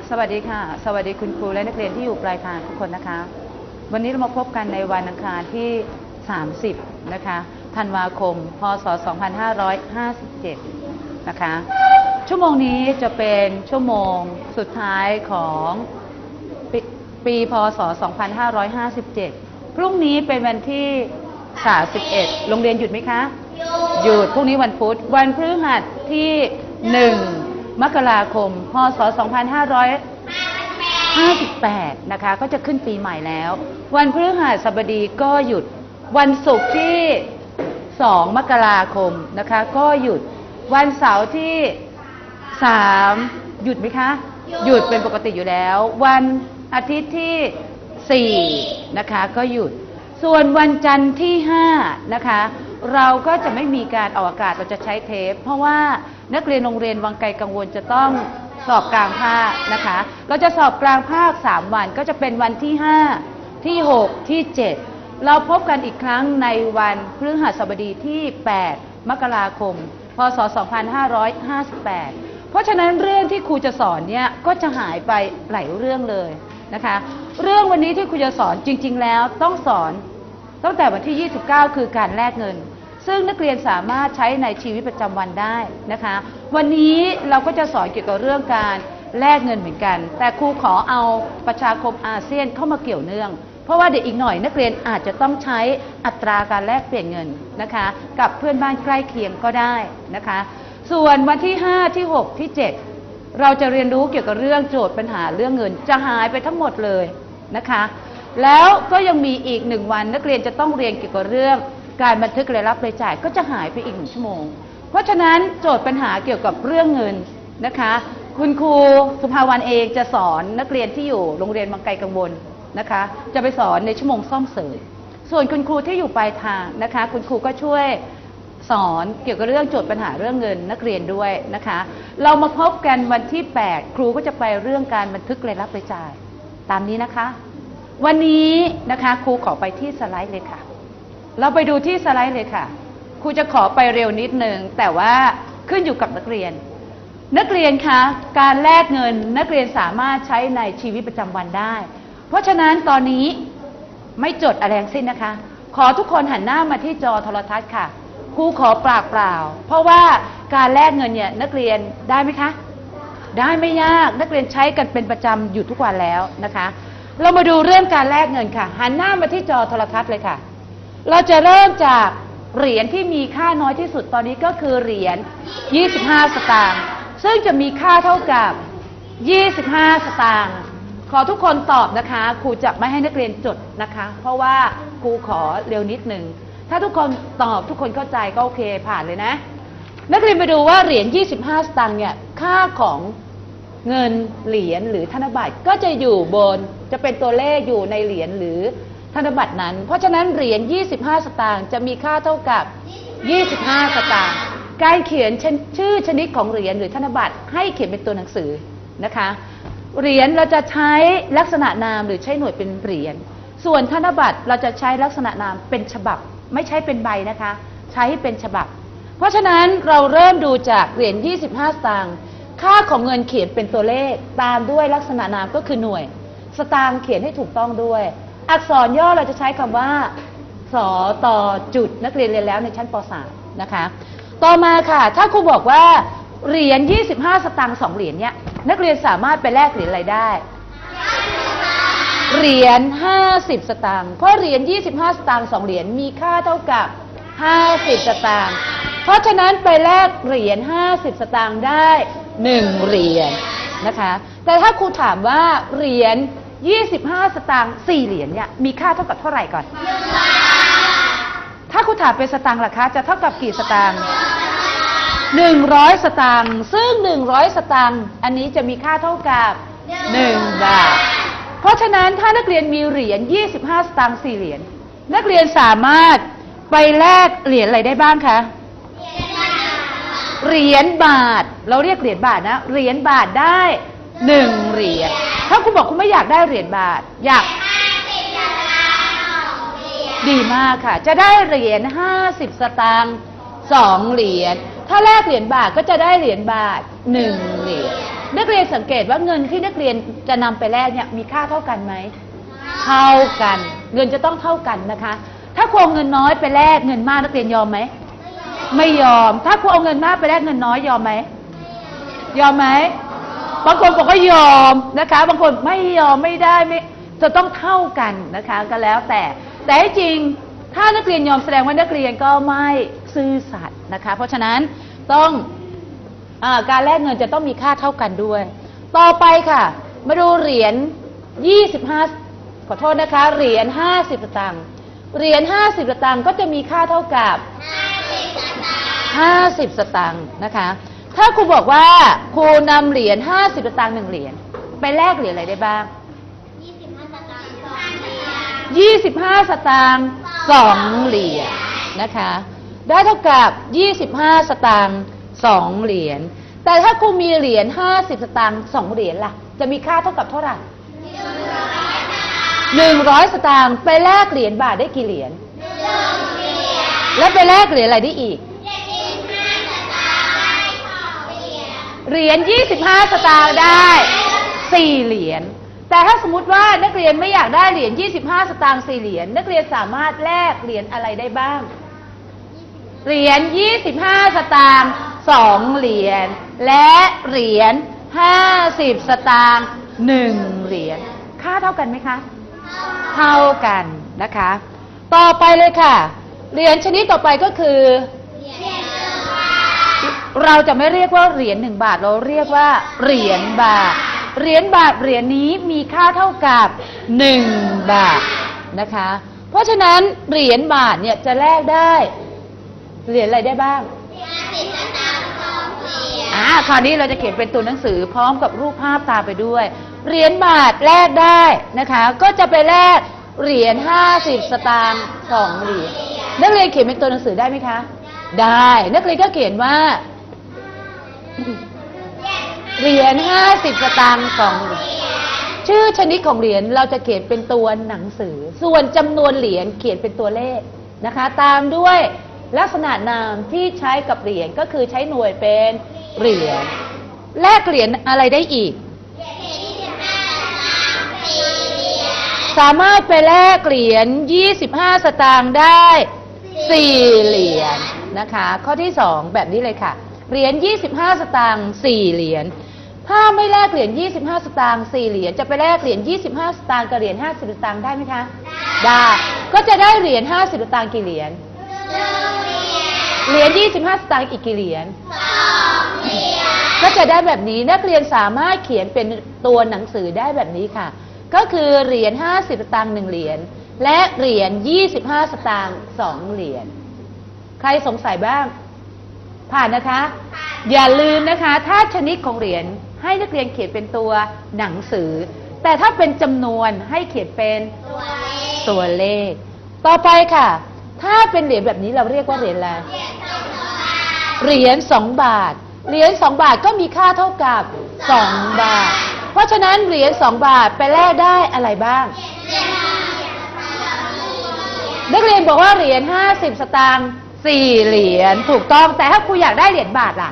สวัสดีค่ะสวัสดีคุณครูและนักเรียนที่อยู่ปลายทางทุกคนนะคะวันนี้เรามาพบกันในวันอังคารที่30นะคะธันวาคมพศ2557นะคะชั่วโมงนี้จะเป็นชั่วโมงสุดท้ายของปีพศ2557พรุ่งนี้เป็นวันที่31โรงเรียนหยุดไหมคะหยุดพรุ่งนี้วันพุธวันพฤหัสที่1มกราคมพศ2558นะคะก็จะขึ้นปีใหม่แล้ววันพฤหัสบดีก็หยุดวันศุกร์ที่2มกราคมนะคะก็หยุดวันเสาร์ที่3หยุดไหมคะหยุดเป็นปกติอยู่แล้ววันอาทิตย์ที่4นะคะก็หยุดส่วนวันจันทร์ที่5นะคะเราก็จะไม่มีการออกอากาศเราจะใช้เทปเพราะว่านักเรียนโรงเรียนวังไกลกังวลจะต้องสอบกลางภาคนะคะเราจะสอบกลางภาค3วันก็จะเป็นวันที่5ที่6ที่7เราพบกันอีกครั้งในวันพฤหัสบดีที่8มกราคมพศ2558เพราะฉะนั้นเรื่องที่ครูจะสอนเนี่ยก็จะหายไปหลายเรื่องเลยนะคะเรื่องวันนี้ที่ครูจะสอนจริงๆแล้วต้องสอนตั้งแต่วันที่29คือการแลกเงินซึ่งนักเรียนสามารถใช้ในชีวิตประจำวันได้นะคะวันนี้เราก็จะสอนเกี่ยวกับเรื่องการแลกเงินเหมือนกันแต่ครูขอเอาประชาคมอาเซียนเข้ามาเกี่ยวเนื่องเพราะว่าเดี๋ยวอีกหน่อยนักเรียนอาจจะต้องใช้อัตราการแลกเปลี่ยนเงินนะคะกับเพื่อนบ้านใกล้เคียงก็ได้นะคะส่วนวันที่5ที่6ที่7เราจะเรียนรู้เกี่ยวกับเรื่องโจทย์ปัญหาเรื่องเงินจะหายไปทั้งหมดเลยนะคะแล้วก็ยังมีอีก1วันนักเรียนจะต้องเรียนเกี่ยวกับเรื่องการบันทึกรายรับรายจ่ายก็จะหายไปอีก1ชั่วโมงเพราะฉะนั้นโจทย์ปัญหาเกี่ยวกับเรื่องเงินนะคะคุณครูสุภาวรรณเองจะสอนนักเรียนที่อยู่โรงเรียนวังไกลกังวลนะคะจะไปสอนในชั่วโมงซ่อมเสริมส่วนคุณครูที่อยู่ปลายทางนะคะคุณครูก็ช่วยสอนเกี่ยวกับเรื่องโจทย์ปัญหาเรื่องเงินนักเรียนด้วยนะคะเรามาพบกันวันที่8ครูก็จะไปเรื่องการบันทึกรายรับรายจ่ายตามนี้นะคะวันนี้นะคะครูขอไปที่สไลด์เลยค่ะเราไปดูที่สไลด์เลยค่ะครูจะขอไปเร็วนิดนึงแต่ว่าขึ้นอยู่กับนักเรียนนักเรียนคะการแลกเงินนักเรียนสามารถใช้ในชีวิตประจำวันได้เพราะฉะนั้นตอนนี้ไม่จดอะไรทั้งสิ้นนะคะขอทุกคนหันหน้ามาที่จอโทรทัศน์ค่ะครูขอเปล่าเพราะว่าการแลกเงินเนี่ยนักเรียนได้ไหมคะได้ไม่ยากนักเรียนใช้กันเป็นประจำอยู่ทุกวันแล้วนะคะเรามาดูเรื่องการแลกเงินค่ะหันหน้ามาที่จอโทรทัศน์เลยค่ะเราจะเริ่มจากเหรียญที่มีค่าน้อยที่สุดตอนนี้ก็คือเหรียญ25สตางค์ซึ่งจะมีค่าเท่ากับ25สตางค์ขอทุกคนตอบนะคะครูจะไม่ให้นักเรียนจดนะคะเพราะว่าครูขอเร็วนิดหนึ่งถ้าทุกคนตอบทุกคนเข้าใจก็โอเคผ่านเลยนะนักเรียนไปดูว่าเหรียญ25สตางค์เนี่ยค่าของเงินเหรียญหรือธนบัตรก็จะอยู่บนจะเป็นตัวเลขอยู่ในเหรียญหรือธนบัตรนั้นเพราะฉะนั้นเหรียญ25สตางค์จะมีค่าเท่ากับ25สตางค์การเขียนชื่อชนิดของเหรียญหรือธนบัตรให้เขียนเป็นตัวหนังสือนะคะเหรียญเราจะใช้ลักษณะนามหรือใช้หน่วยเป็นเหรียญส่วนธนบัตรเราจะใช้ลักษณะนามเป็นฉบับไม่ใช้เป็นใบนะคะใช้เป็นฉบับเพราะฉะนั้นเราเริ่มดูจากเหรียญ25สตางค์ค่าของเงินเขียนเป็นตัวเลขตามด้วยลักษณะนามก็คือหน่วยสตางค์เขียนให้ถูกต้องด้วยอักษรย่อเราจะใช้คำว่าสตจุดนักเรียนเรียนแล้วในชั้นป.3 นะคะต่อมาค่ะถ้าครูบอกว่าเหรียญ25สตางค์2เหรียญเนี่ยนักเรียนสามารถไปแลกเหรียญอะไรได้เหรียญ50สตางค์เพราะเหรียญ25สตางค์2เหรียญมีค่าเท่ากับ50สตางค์เพราะฉะนั้นไปแลกเหรียญ50สตางค์ได้1เหรียญนะคะแต่ถ้าครูถามว่าเหรียญ25สตางค์4เหรียญเนี่ยมีค่าเท่ากับเท่าไหร่ก่อนถ้าครูถามเป็นสตางค์ล่ะคะจะเท่ากับกี่สตางค์100สตางค์ซึ่ง100สตางค์อันนี้จะมีค่าเท่ากับ1บาทเพราะฉะนั้นถ้านักเรียนมีเหรียญ25สตางค์4เหรียญนักเรียนสามารถไปแลกเหรียญอะไรได้บ้างคะเหรียญบาทเราเรียกเหรียญบาทนะเหรียญบาทได้1เหรียญถ้าคุณบอกคุณไม่อยากได้เหรียญบาทอยากดีมากค่ะจะได้เหรียญ50สตางค์2เหรียญถ้าแลกเหรียญบาทก็จะได้เหรียญบาท1เหรียญนักเรียนสังเกตว่าเงินที่นักเรียนจะนำไปแลกเนี่ยมีค่าเท่ากันไหมเท่ากันเงินจะต้องเท่ากันนะคะถ้าครูเอาเงินน้อยไปแลกเงินมากนักเรียนยอมไหมไม่ยอมถ้าครูเอาเงินมากไปแลกเงินน้อยยอมไหมยอมไหมบางคนบอกว่ายอมนะคะบางคนไม่ยอมไม่ได้ไม่จะต้องเท่ากันนะคะก็แล้วแต่จริงถ้านักเรียนยอมแสดงว่านักเรียนก็ไม่ซื่อสัตย์นะคะเพราะฉะนั้นต้องการแลกเงินจะต้องมีค่าเท่ากันด้วยต่อไปค่ะมาดูเหรียญ25ขอโทษนะคะเหรียญ50สตางค์เหรียญ50สตางค์ก็จะมีค่าเท่ากับ50สตางค์นะคะถ้าครูบอกว่าครูนำเหรียญ50สตางค์1เหรียญไปแลกเหรียญอะไรได้บ้าง25สตางค์2เหรียญนะคะได้เท่ากับ25สตางค์2เหรียญแต่ถ้าครูมีเหรียญ50สตางค์2เหรียญล่ะจะมีค่าเท่ากับเท่าไหร่100สตางค์ไปแลกเหรียญบาทได้กี่เหรียญแล้วไปแลกเหรียญอะไรได้อีกเหรียญ25สตางค์ได้4เหรียญแต่ถ้าสมมุติว่านักเรียนไม่อยากได้เหรียญ25สตางค์4เหรียญนักเรียนสามารถแลกเหรียญอะไรได้บ้างเหรียญ25สตางค์2เหรียญและเหรียญ50สตางค์1เหรียญค่าเท่ากันไหมคะเท่ากันนะคะต่อไปเลยค่ะเหรียญชนิดต่อไปก็คือเราจะไม่เรียกว่าเหรียญ1บาทเราเรียกว่าเหรียญบาทเหรียญบาทเหรียญนี้มีค่าเท่ากับ1บาทนะคะเพราะฉะนั้นเหรียญบาทเนี่ยจะแลกได้เหรียญอะไรได้บ้างคราวนี้เราจะเขียนเป็นตัวหนังสือพร้อมกับรูปภาพตามไปด้วยเหรียญบาทแลกได้นะคะก็จะไปแลกเหรียญ50สตางค์2เหรียญนักเรียนเขียนเป็นตัวหนังสือได้ไหมคะได้นักเรียนก็เขียนว่าเหรียญ50สตางค์2เหรียญชื่อชนิดของเหรียญเราจะเขียนเป็นตัวหนังสือส่วนจำนวนเหรียญเขียนเป็นตัวเลขนะคะตามด้วยลักษณะนามที่ใช้กับเหรียญก็คือใช้หน่วยเป็นเหรียญแลกเหรียญอะไรได้อีกสามารถไปแลกเหรียญ25สตางค์ได้4เหรียญนะคะข้อที่2แบบนี้เลยค่ะเหรียญ25สตางค์4เหรียญถ้าไม่แลกเหรียญ25สตางค์4เหรียญจะไปแลกเหรียญ25สตางค์กับเหรียญ50สตางค์ได้ไหมคะได้ก็จะได้เหรียญ50สตางค์กี่เหรียญเหรียญ25สตางค์อีกกี่เหรียญก็จะได้แบบนี้นักเรียนสามารถเขียนเป็นตัวหนังสือได้แบบนี้ค่ะก็คือเหรียญ50สตางค์1เหรียญและเหรียญ25สตางค์2เหรียญใครสงสัยบ้างผ่านนะคะอย่าลืมนะคะถ้าชนิดของเหรียญให้นักเรียนเขียนเป็นตัวหนังสือแต่ถ้าเป็นจำนวนให้เขียนเป็นตัวเลขต่อไปค่ะถ้าเป็นเหรียญแบบนี้เราเรียกว่าเหรียญอะไรเหรียญ2บาทเหรียญ2บาทก็มีค่าเท่ากับ2บาทเพราะฉะนั้นเหรียญ2บาทไปแลกได้อะไรบ้างนักเรียนบอกว่าเหรียญ50สตางค์4เหรียญถูกต้องแต่ถ้าครูอยากได้เหรียญบาทล่ะ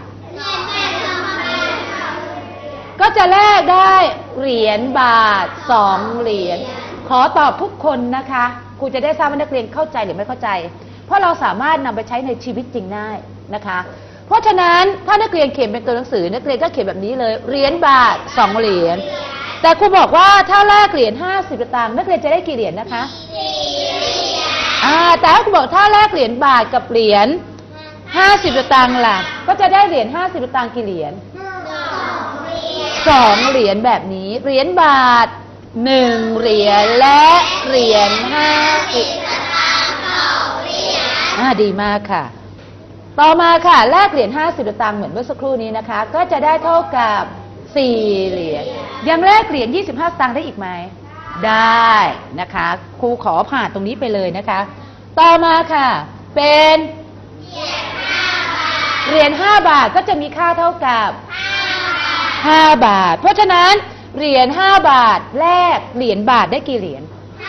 ก็จะแลกได้เหรียญบาท2เหรียญขอตอบทุกคนนะคะครูจะได้ทราบว่านักเรียนเข้าใจหรือไม่เข้าใจเพราะเราสามารถนำไปใช้ในชีวิตจริงได้นะคะเพราะฉะนั้นถ้านักเรียนเขียนเป็นตัวหนังสือนักเรียนก็เขียนแบบนี้เลยเหรียญบาท2เหรียญแต่ครูบอกว่าถ้าแลกเหรียญ50สตางค์นักเรียนจะได้กี่เหรียญนะคะแต่ถ้าครูบอกถ้าแลกเหรียญบาทกับเหรียญ50สตางค์ล่ะก็จะได้เหรียญ50สตางค์กี่เหรียญ2เหรียญแบบนี้เหรียญบาท1เหรียญและเหรียญ50ดีมากค่ะต่อมาค่ะแลกเหรียญ50สตางค์เหมือนเมื่อสักครู่นี้นะคะก็จะได้เท่ากับ4เหรียญยังแลกเหรียญ25สตางค์ได้อีกไหมได้นะคะครูขอผ่านตรงนี้ไปเลยนะคะต่อมาค่ะเป็นเหรียญ5บาทก็จะมีค่าเท่ากับ5บาทเพราะฉะนั้นเหรียญ5บาทแลกเหรียญบาทได้กี่เหรียญ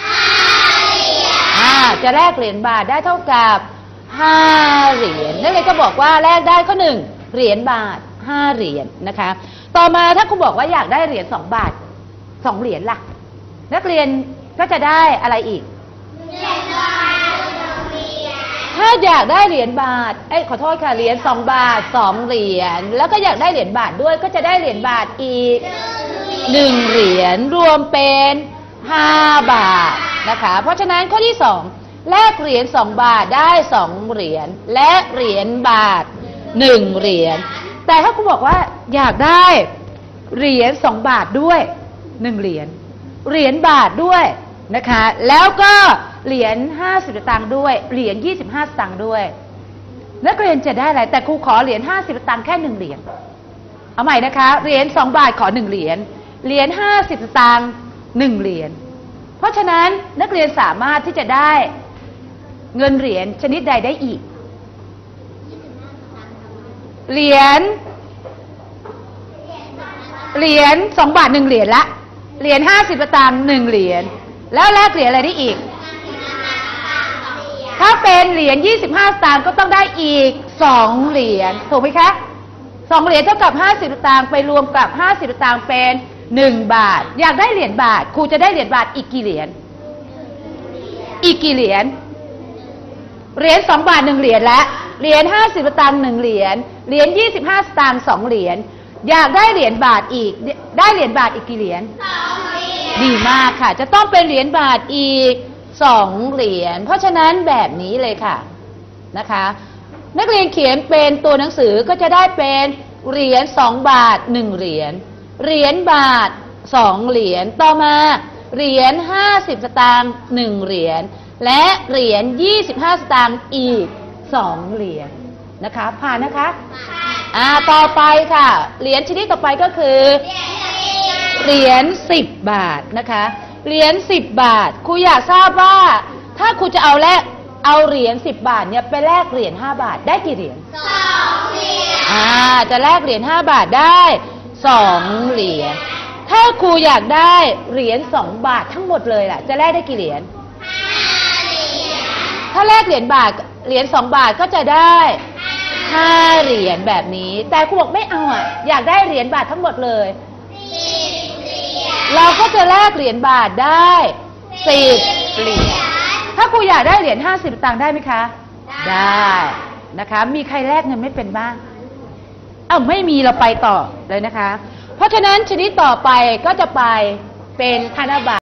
จะแลกเหรียญบาทได้เท่ากับ5เหรียญนั่นเลยก็บอกว่าแลกได้ข้อ1เหรียญบาท5เหรียญนะคะต่อมาถ้าคุณบอกว่าอยากได้เหรียญ2 บาท2 เหรียญล่ะนักเรียนก็จะได้อะไรอีกถ้าอยากได้เหรียญบาทขอโทษค่ะเหรียญ2 บาท2 เหรียญแล้วก็อยากได้เหรียญบาทด้วยก็จะได้เหรียญบาทอีก1 เหรียญรวมเป็น5 บาทนะคะเพราะฉะนั้นข้อที่2แลกเหรียญ2 บาทได้2 เหรียญและเหรียญบาท1 เหรียญแต่ถ้าคุณบอกว่าอยากได้เหรียญ2 บาทด้วย1 เหรียญเหรียญบาทด้วยนะคะแล้วก็เหรียญ50 สตางค์ด้วยเหรียญ25 สตางค์ด้วยนักเรียนจะได้อะไรแต่ครูขอเหรียญ50 สตางค์แค่1 เหรียญเอาใหม่นะคะเหรียญ2 บาทขอ1 เหรียญเหรียญ50 สตางค์1 เหรียญเพราะฉะนั้นนักเรียนสามารถที่จะได้เงินเหรียญชนิดใดได้อีกเหรียญ2 บาท1 เหรียญละเหรียญ50 สตางค์1 เหรียญแล้วแลกเหรียญอะไรได้อีกถ้าเป็นเหรียญ25 สตางค์ก็ต้องได้อีก2 เหรียญถูกไหมคะ2 เหรียญเท่ากับ50 สตางค์ไปรวมกับ50 สตางค์เป็น1 บาทอยากได้เหรียญบาทครูจะได้เหรียญบาทอีกกี่เหรียญอีกกี่เหรียญเหรียญ2 บาท1 เหรียญและเหรียญ50 สตางค์1 เหรียญเหรียญ25 สตางค์2 เหรียญอยากได้เหรียญบาทอีกได้เหรียญบาทอีกกี่เหรียญดีมากค่ะจะต้องเป็นเหรียญบาทอีก2 เหรียญเพราะฉะนั้นแบบนี้เลยค่ะนะคะนักเรียนเขียนเป็นตัวหนังสือก็จะได้เป็นเหรียญ2 บาท1 เหรียญเหรียญบาท2 เหรียญต่อมาเหรียญ50 สตางค์1 เหรียญและเหรียญ25 สตางค์อีก2 เหรียญนะคะผ่านนะคะต่อไปค่ะเหรียญชนิดต่อไปก็คือเหรียญ10 บาทนะคะเหรียญ10 บาทครูอยากทราบว่าถ้าครูจะเอาเหรียญ10 บาทเนี่ยไปแลกเหรียญ5 บาทได้กี่เหรียญ2 เหรียญจะแลกเหรียญ5 บาทได้2 เหรียญถ้าครูอยากได้เหรียญ2 บาททั้งหมดเลยล่ะจะแลกได้กี่เหรียญ5 เหรียญถ้าแลกเหรียญ2 บาทก็จะได้5 เหรียญแบบนี้แต่ครูบอกไม่เอาอยากได้เหรียญบาททั้งหมดเลยเราก็จะแลกเหรียญบาทได้10 เหรียญถ้าครูอยากได้เหรียญ50 สตางค์ได้ไหมคะได้นะคะมีใครแลกเงินไม่เป็นบ้างไม่มีเราไปต่อเลยนะคะเพราะฉะนั้นชนิดต่อไปก็จะไปเป็นธนบัตร